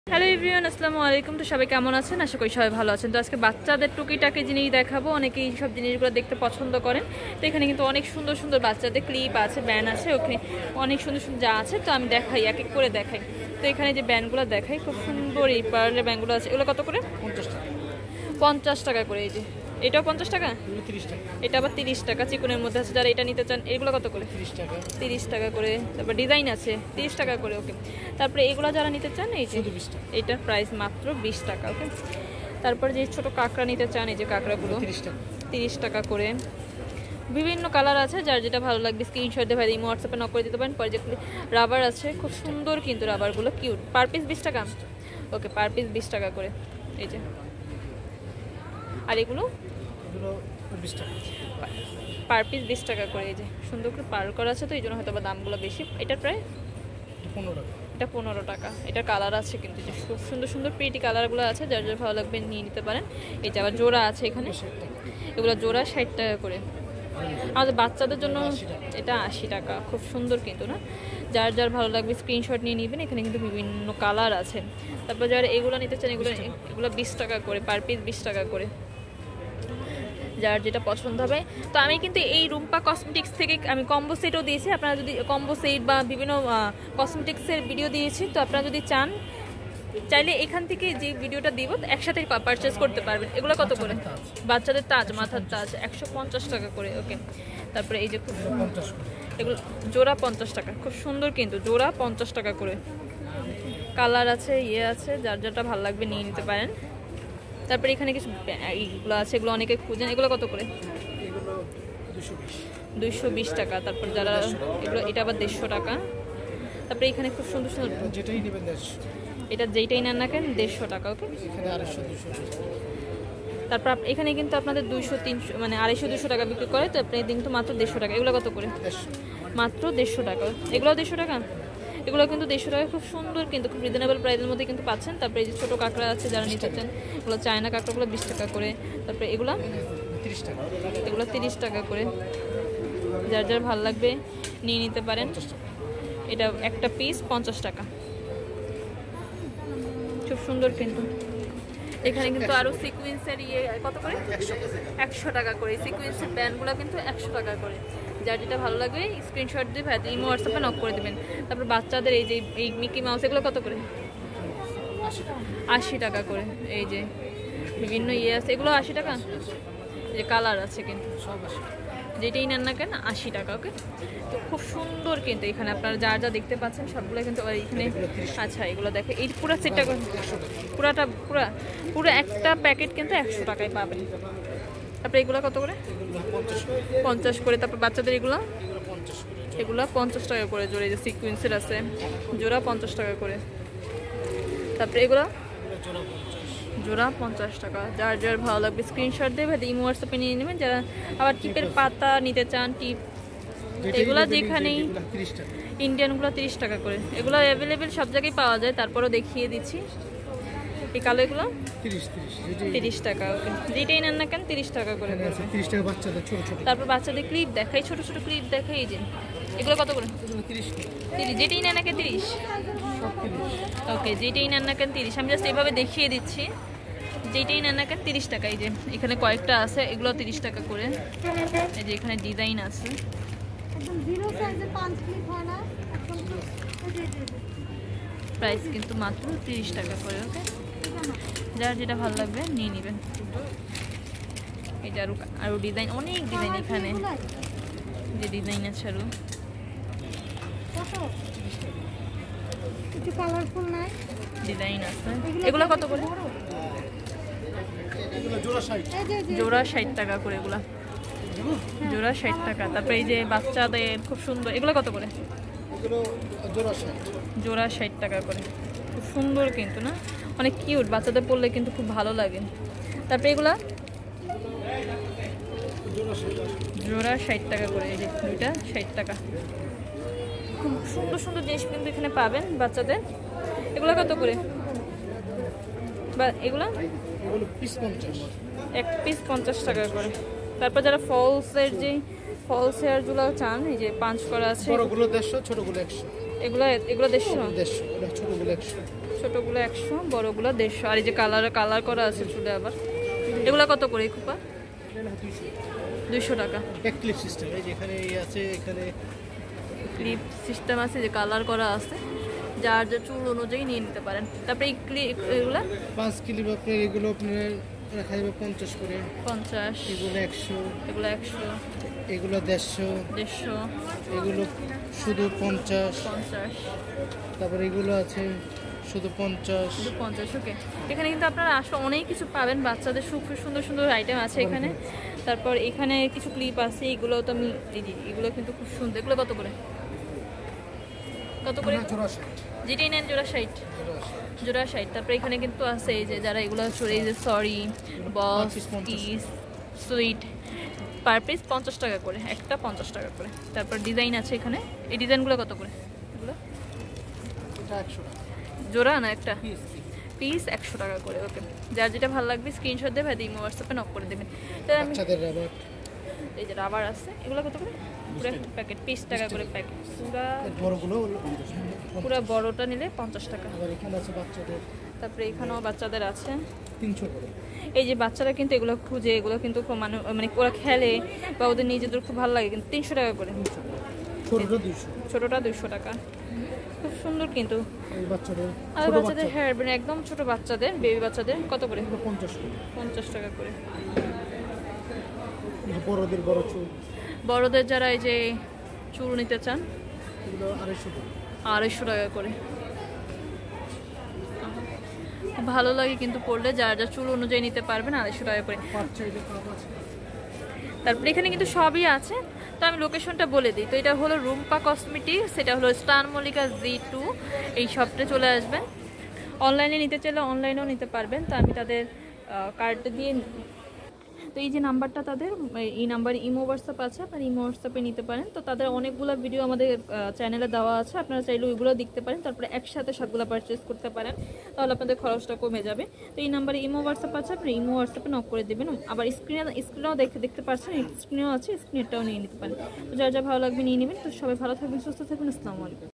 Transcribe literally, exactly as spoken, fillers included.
Hello everyone, আসসালামু আলাইকুম। তো সবাই কেমন আছেন? আশা করি সবাই ভালো আছেন। তো আজকে বাচ্চাদের টুকিটাকি জিনিস দেখাবো। অনেকেই সব জিনিসগুলো দেখতে পছন্দ করেন। তো এখানে কিন্তু অনেক সুন্দর সুন্দর বাচ্চাদের ক্লিপ আছে, ব্যান্ড আছে, ওখানে অনেক সুন্দর সুন্দর যা আছে। তো আমি দেখাই, এক এক করে দেখাই। তো এখানে যে ব্যান্ডগুলো দেখাই, খুব সুন্দর এই পার্লের ব্যান্ডগুলো আছে। এগুলো কত করে? পঞ্চাশ টাকা। পঞ্চাশ টাকা করে। এই যে এটাও পঞ্চাশ টাকা, তিরিশ টাকা। এটা আবার তিরিশ টাকা। চিকুনের মধ্যে আছে, যারা এটা নিতে চান এগুলো কত করে? তিরিশ টাকা। তিরিশ টাকা করে। তারপর ডিজাইন আছে তিরিশ টাকা করে। ওকে, তারপরে এগুলো যারা নিতে চান এই যে এটার প্রাইস মাত্র বিশ টাকা। ওকে, তারপর যে ছোট কাঁকড়া নিতে চান এই যে কাঁকড়াগুলো তিরিশ টাকা তিরিশ টাকা করে। বিভিন্ন কালার আছে, যার যেটা ভালো লাগবে স্ক্রিনশট দিয়ে ভাই ইমো হোয়াটসঅ্যাপে নক করে দিতে পারেন। পরে যে রাবার আছে খুব সুন্দর, কিন্তু রাবারগুলো কিউট। পার পিস বিশ টাকা। ওকে, পার পিস বিশ টাকা করে। এই যে আর এগুলো বিশ টাকা, পার পিস বিশ টাকা করে। এই যে সুন্দর করে পার করা আছে, তো এই জন্য হয়তো বা দামগুলো বেশি। এটার প্রায় পনেরো টাকা। এটা পনেরো টাকা। এটা কালার আছে কিন্তু যে খুব সুন্দর সুন্দর প্রিটি কালারগুলো আছে, যার যার ভালো লাগবে নিয়ে নিতে পারেন। এই যে আবার জোড়া আছে এখানে, এগুলো জোড়া ষাট টাকা করে। আমাদের বাচ্চাদের জন্য এটা আশি টাকা। খুব সুন্দর কিন্তু না, যার যার ভালো লাগবে স্ক্রিনশট নিয়ে নেবেন। এখানে কিন্তু বিভিন্ন কালার আছে। তারপর যারা এগুলো নিতে চান এগুলো এগুলো বিশ টাকা করে, পার পিস বিশ টাকা করে, যার যেটা পছন্দ হবে। তো আমি কিন্তু এই রুম্পা কসমেটিক্স থেকে আমি কম্বো সেটও দিয়েছি। আপনারা যদি কম্বো সেট বা বিভিন্ন কসমেটিক্সের ভিডিও দিয়েছি, তো আপনারা যদি চান চাইলে এখান থেকে যে ভিডিওটা দিব একসাথে পারচেস করতে পারবেন। এগুলো কত করে? বাচ্চাদের তাজ, মাথার তাজ একশো পঞ্চাশ টাকা করে। ওকে, তারপরে এই যে খুব এগুলো জোড়া পঞ্চাশ টাকা। খুব সুন্দর কিন্তু জোড়া পঞ্চাশ টাকা করে। কালার আছে, ইয়ে আছে, যার যেটা ভালো লাগবে নিয়ে নিতে পারেন। তারপরে এখানে কিছু এইগুলো আছে, এগুলো অনেকে খুঁজেন। এগুলো কত করে? দুইশো বিশ টাকা। তারপর যারা এগুলো এটা আবার দেড়শো টাকা। তারপরে এখানে খুব সুন্দর সুন্দর যেটাই নেবেন দেড়শো, এটা যেইটাই নেন না কেন দেড়শো টাকা। ওকে, এখানে আড়াইশো দুশো। তারপর এখানে কিন্তু আপনাদের দুইশো তিনশো মানে আড়াইশো দুশো টাকা বিক্রি করে, তো আপনি কিন্তু মাত্র দেড়শো টাকা। এগুলো কত করে? মাত্র দেড়শো টাকা। এগুলো দেড়শো টাকা। এগুলো কিন্তু দেড়শো টাকা। খুব সুন্দর কিন্তু, খুব রিজনেবল প্রাইসের মধ্যে কিন্তু পাচ্ছেন। তারপরে এই যে ছোটো কাঁকড়া আছে, যারা নিতে চান এগুলো চায়না কাঁকড়াগুলো বিশ টাকা করে। তারপরে এগুলো তিরিশ টাকা। এগুলো তিরিশ টাকা করে। যার যার ভালো লাগবে নিয়ে নিতে পারেন। এটা একটা পিস পঞ্চাশ টাকা। খুব সুন্দর কিন্তু। এখানে কিন্তু আরও সিকুয়েন্সের ইয়ে কত করে? একশো টাকা করে। সিকুয়েন্সের ব্যান্ডগুলো কিন্তু একশো টাকা করে। যার যেটা ভালো লাগবে স্ক্রিনশট দিয়ে ভাই ইমো হোয়াটসঅ্যাপে নক করে দেবেন। তারপর বাচ্চাদের এই যে এই মিকি মাউস এগুলো কত করে? আশি টাকা করে। এই যে বিভিন্ন ইয়ে আছে, এগুলো আশি টাকা। এই যে কালার আছে কিন্তু যেটাই নেন না কেন আশি টাকা। ওকে, তো খুব সুন্দর কিন্তু এখানে আপনারা যা যা দেখতে পাচ্ছেন সবগুলো কিন্তু এখানে। আচ্ছা, এগুলো দেখে এই পুরো সেটটা পুরাটা পুরা পুরো একটা প্যাকেট কিন্তু একশো টাকায় পাবেন। তারপরে এগুলো কত করে? পঞ্চাশ করে। তারপর বাচ্চাদের এগুলো এগুলো পঞ্চাশ টাকা করে জোড়া। যে সিকুয়েন্সের আছে জোড়া পঞ্চাশ টাকা করে। তারপরে এগুলো জোড়া পঞ্চাশ টাকা। যার যার ভালো লাগবে স্ক্রিনশট দেবে, ইমো হোয়াটসঅ্যাপে নিয়ে নেবেন। যারা আবার টিপের পাতা নিতে চান, টিপ এগুলো যেখানেই ইন্ডিয়ানগুলো তিরিশ টাকা করে। এগুলো অ্যাভেলেবেল সব জায়গায় পাওয়া যায়, তারপরও দেখিয়ে দিচ্ছি। এই কালো এগুলো তিরিশ টাকা। ওকে, যেটাই নেন না কেন তিরিশ টাকা করে। তারপর বাচ্চাদের ক্লিপ দেখাই, ছোট ছোট ক্লিপ দেখাই। এই যে এগুলো কত করে? তিরিশ। যেটাই নেন না কেন তিরিশ। ওকে, যেটাই নেন না কেন তিরিশ। আমি জাস্ট এইভাবে দেখিয়ে দিচ্ছি। যেটাই নেন না কেন তিরিশ টাকা। এই যে এখানে কয়েকটা আছে, এগুলো তিরিশ টাকা করে। এই যে এখানে ডিজাইন আছে। প্রাইস কিন্তু মাত্র তিরিশ টাকা করে। ওকে, যার যেটা ভালো লাগবে নিয়ে নেবেন। এটা আরো আরো ডিজাইন, অনেক ডিজাইন এখানে। যে ডিজাইন আছে আরো ডিজাইন আছে। এগুলো কত করে? জোড়া ষাট টাকা করে। এগুলা জোড়া ষাট টাকা। তারপরে এই যে বাচ্চাদের খুব সুন্দর, এগুলো কত করে? জোড়া ষাট টাকা করে। খুব সুন্দর কিন্তু না, অনেক কিউট। বাচ্চাদের পরলে কিন্তু খুব ভালো লাগে। তারপরে এগুলা জোড়া ষাট টাকা করে। এই যে দুইটা ষাট টাকা। খুব সুন্দর সুন্দর জিনিস কিন্তু এখানে পাবেন বাচ্চাদের। এগুলো কত করে? বা এগুলো এক পিস পঞ্চাশ টাকা করে। তারপর যারা ফলসের যে ফলস হেয়ারগুলো চান, এই যে পাঁচ করা আছে, বড়গুলো দেড়শো, ছোটগুলো একশো। এগুলো এগুলো দেড়শো। দেড়শো, ছোটগুলো একশো। ছোটোগুলো একশো, বড়গুলো দেড়শো। আর এই যে কালার কালার করা আছে চুলে আবার, এগুলো কত করে খুপা? দুইশো টাকা। এক ক্লিপ সিস্টেম, এই যে এখানে এই আছে, এখানে ক্লিপ সিস্টেম আছে, যে কালার করা আছে, যার যা চুল অনুযায়ী নিয়ে নিতে পারেন। তারপরে এই ক্লিপ এগুলো পাঁচ ক্লিপ আপনার, এগুলো আপনার রাখা যাবে পঞ্চাশ করে। পঞ্চাশ। এগুলো একশো। এগুলো একশো। এগুলো দেড়শো। দেড়শো। এগুলো শুধু পঞ্চাশ। পঞ্চাশ। তারপরে এগুলো আছে শুধু পঞ্চাশ। শুধু পঞ্চাশ। ওকে, এখানে কিন্তু আপনারা আসলে অনেক কিছু পাবেন, বাচ্চাদের খুব সুন্দর সুন্দর আইটেম আছে এখানে। তারপর এখানে কিছু ক্লিপ আছে, এগুলো তো আমি এই যে এগুলো কিন্তু খুব সুন্দর। এগুলো কত করে? কত করে? যেটাই নেন জোড়া ষাট। জোড়া ষাট। তারপরে এখানে কিন্তু আছে এই যে যারা এগুলো এই যে সরি বস কিস সুইট, পার পিস পঞ্চাশ টাকা করে, একটা পঞ্চাশ টাকা করে। তারপর ডিজাইন আছে এখানে, এই ডিজাইনগুলো কত করে? এগুলো জোড়া না একটা পিস একশো টাকা করে। ওকে, যার যেটা ভালো লাগবে স্ক্রিনশট দেবে, ইমো হোয়াটসঅ্যাপে নক করে দেবেন। এই যে রাবার আছে, এগুলো কত করে? পুরো প্যাকেট পিস টাকা করে প্যাকেট। পুরা বড়গুলো পুরো বড়টা নিলে পঞ্চাশ টাকা। আবার এখানে আছে বাচ্চাদের। তারপরে এখানেও বাচ্চাদের আছে তিনশো করে। এই যে বাচ্চারা কিন্তু এগুলো খুঁজে, এগুলো কিন্তু খুব মানে মানে ওরা খেলে বা ওদের নিজেদের খুব ভালো লাগে, কিন্তু তিনশো টাকা করে। ছোটটা দুইশো। ছোটটা দুইশো টাকা। খুব সুন্দর কিন্তু। এই বাচ্চাদের, আর বাচ্চাদের হেয়ার ব্যান্ড একদম ছোট বাচ্চাদের, বেবি বাচ্চাদের কত করে? পঞ্চাশ করে। পঞ্চাশ টাকা করে। বড়দের বড় চুল, বড়দের যারা এই যে চুল নিতে চান, এগুলো আড়াইশো টাকা। আড়াইশো টাকা করে। ভালো লাগে কিন্তু পড়লে, যার যা চুল অনুযায়ী নিতে পারবেন, আড়াইশো টাকা করে। তারপরে এখানে কিন্তু সবই আছে, তো আমি লোকেশনটা বলে দিই। তো এটা হলো রুম্পা কসমেটিক্স, সেটা হলো স্টার মল্লিকা জি টু, এই শপটা চলে আসবেন। অনলাইনে নিতে চাইলে অনলাইনেও নিতে পারবেন, তো আমি তাদের কার্ডটা দিয়ে, তো এই যে নাম্বারটা তাদের, এই নাম্বারে ইমো হোয়াটসঅ্যাপ আছে, আপনার ইমো হোয়াটসঅ্যাপে নিতে পারেন। তো তাদের অনেকগুলো ভিডিও আমাদের চ্যানেলে দেওয়া আছে, আপনারা চাইলে ওইগুলো দেখতে পারেন, তারপরে একসাথে সবগুলো পারচেস করতে পারেন, তাহলে আপনাদের খরচটা কমে যাবে। তো এই নাম্বারে ইমো হোয়াটসঅ্যাপ আছে, আপনি ইমো হোয়াটসঅ্যাপে নক করে দেবেন। আবার স্ক্রিনে স্ক্রিনেও দেখতে দেখতে পাচ্ছেন, স্ক্রিনেও আছে, স্ক্রিনেরটাও নিয়ে নিতে পারেন। তো যা যা ভালো লাগবে নিয়ে নেবেন। তো সবাই ভালো থাকবেন, সুস্থ থাকবেন। আসসালামু আলাইকুম।